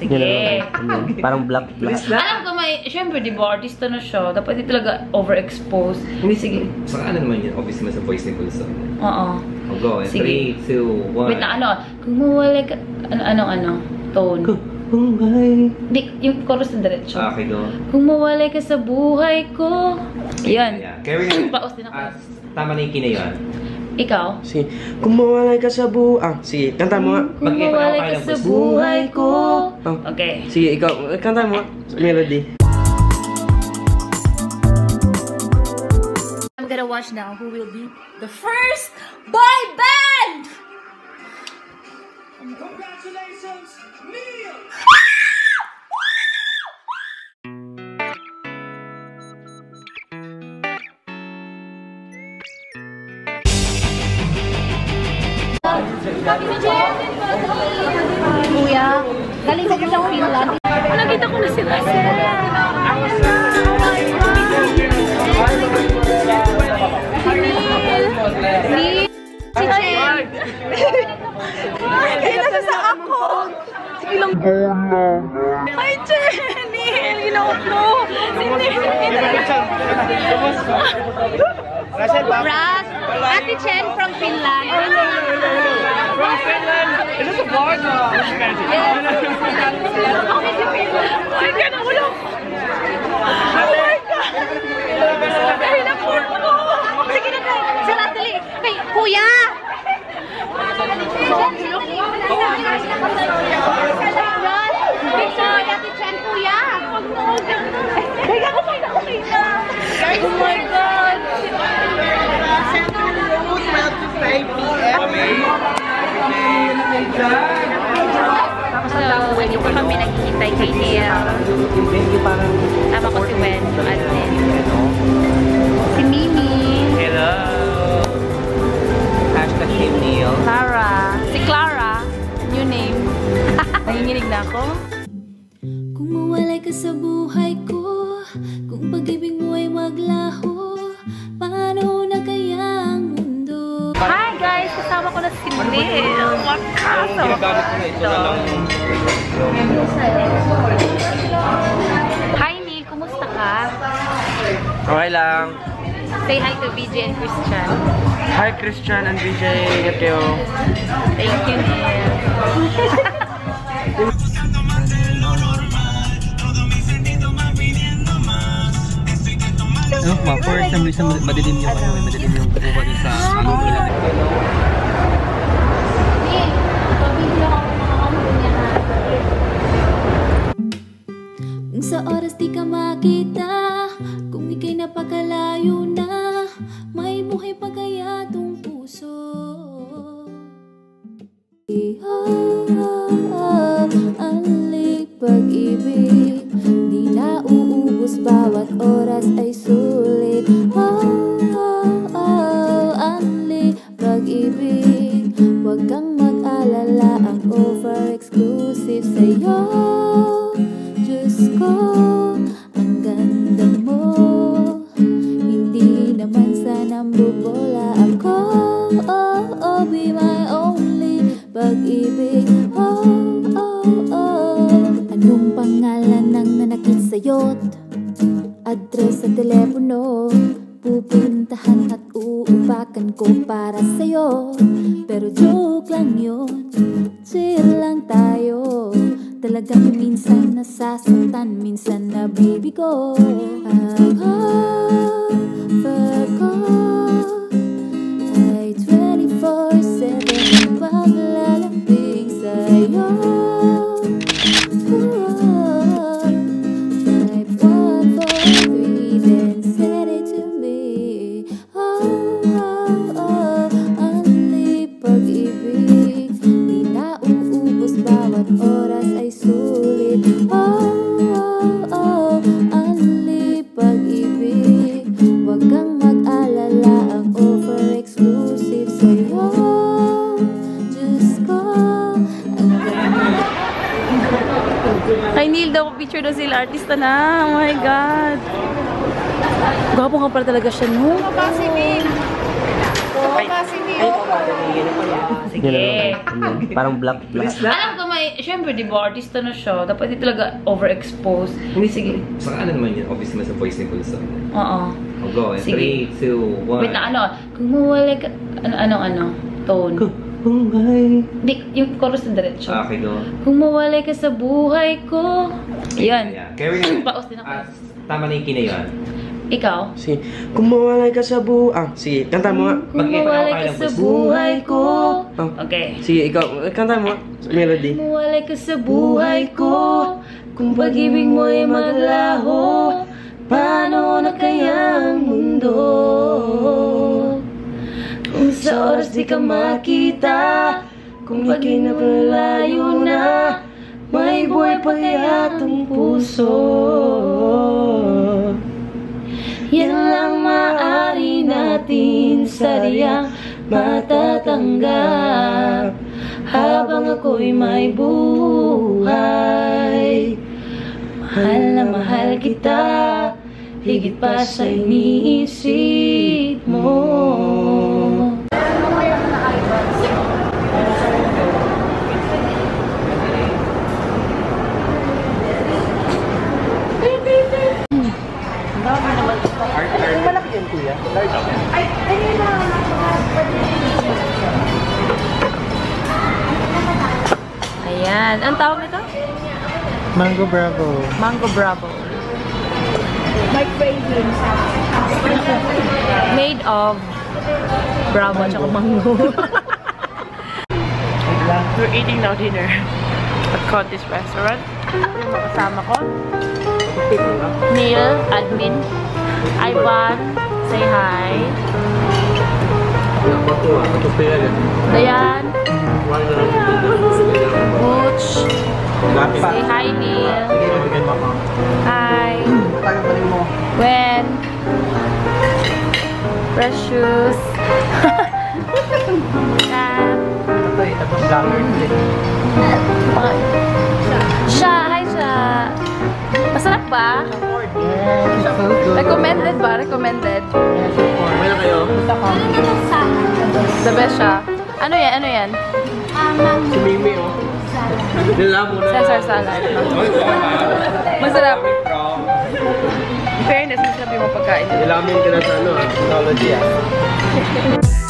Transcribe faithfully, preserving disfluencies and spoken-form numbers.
Sige. Parang black black. Alam ko may, syempre di ba, artista na siya. Dapat hindi talaga overexposed. Hindi, sige. Saka ano naman yun, obviously sa voice ni Pulso. Oo. I'll go in three, two, one. Wait na, ano? Kung mawala ka, ano, ano, ano, tone. Kung may... Di, yung chorus na diretso. Okay, go. Kung mawala ka sa buhay ko. Yan. Carry na. Paus din ako. Ah, tama na yung kinayon. Ikaw? Si, kung mawalay ka sa buhay... Ah, sige, kanta mo nga. Kung mawala ka sa buhay ko. Oh. Okay. Sige, ikaw, kanta mo nga. Melody. I'm gonna watch now who will be the first boy band! Congratulations, Neil! Kuya, galing ko sa Finland. Nakita ko na sila. Ni si Chen. Ay, nasa sa ako. Sige lang. Ay, Chen! Neil, ginaot mo. Si Neil. Ras, Ate Chen from Finland. From Finland! Is this a vlog? Yes. Ay, gano'n ulo! Oh my God! Ay, na-form ko! Sige na kay, Sir Ateli. Kay, Kuya! Picture, Ate Chen, Kuya! Kaya ako may nakukita! Oh my God! So, hindi pa kami naghihintay kay Neil. Tama ko si Wen, yung admin. Si Mimi. Hello! Hashtag Team Neil. Clara. Si Clara. New name. Nanginginig na ako. Kung mawalay ka sa buhay ko, kung pag-ibig mo ay maglaho, paano na kaya ang mundo? Hi guys! Kasama ko na si Neil. Wakas! Hi Neil! Kumusta ka? Okay lang. Say hi to B J and Christian. Hi, Christian and B J. Ingat kayo. Thank you, Neil. Ano ba? For some reason, madilim yung ano, madilim yung kukuha din sa ano. Neil, pabigyan ako ng mga kuya na. Kung sa oras di ka makita, kung ika'y napakalayo na, may buhay pa kaya tong puso? Oh, oh, oh, anli pag-ibig, di na uubos bawat oras ay sulit. Oh, oh, oh, anli pag-ibig, huwag kang mag-alala, ang offer exclusive sa'yo. Diyos ko, ang ganda mo, hindi naman sanang bubola ako. Oh, oh, be my only pag-ibig. Oh, oh, oh. Anong pangalan ng nanakit sa'yo't address sa telepono? Pupuntahan at uupakan ko para sa'yo. Pero joke lang yun, chill lang tayo. Talagang minsan nasasaktan, minsan na baby ko. Ang offer ko ay twenty-four seven paglalambing sa'yo. Five, one, four, three, then send it to me. Oh, oh, oh, anli pag-ibig, di na uubos bawat oras ay sulit. Oh, oh, oh, anli pag-ibig, huwag kang mag-alala, ang offer exclusive sa'yo. Diyos ko, ang ganda. Kay Neil daw, picture daw sila. Artista na. Oh my God. Gwapo nga pala talaga siya, no? Baba si Neil. Baba si Neil. Sige. Parang black black. Alam ko may, syempre, di ba, artista na siya. Dapat hindi talaga overexposed. Hindi, Sige. Saka ano naman yun, obvious naman sa voice ni Pulso. Oo. I'll go in Sige. three, two, one. Wait na, ano? Kung mawalay ka, ano, ano, ano? Tone. Kung may... Di, yung chorus na diretso. Ah, okay, go. Kung mawalay ka sa buhay ko. Yan. Yeah. Carry na. Paus din ako. Ah, tama na yung kina yun. Ikaw? Sige, kung mawalay ka sa buhay... Ah, sige, kanta mo nga. Kung mawalay ka sa buhay ko. Oh. Okay. Sige, ikaw, kanta mo nga. Melody. Kung mawalay ka sa buhay ko. Kung pag-ibig mo ay maglaho. Paano na kaya ang mundo? Kung sa oras di ka makita, kung ikinapalayo na, may buhay pa kaya itong puso. Yan lang maaari natin sa diyang matatanggap habang ako'y may buhay. Mahal na mahal kita, higit pa sa iniisip mo. Ayan. Ang tawag nito? Mango Bravo. Mango Bravo. My cravings. Made of Bravo at saka mango. We're eating now dinner at Conti's restaurant. Kasama ko. Neil, admin. Ivan, say hi. Dayan. Butch. Say hi, Neil. Hi. Gwen. Precious. Kat. Siya, hi siya. Masarap ba? Recommended ba? Recommended. Okay na kayo? The best siya. Ano yan? Ano yan? Si Mimi, oh. Nilamo na. Caesar salad. Masarap. In fairness, masarap yung mga pagkain. Nilamin ka na sa ano, ah. Technology, ah.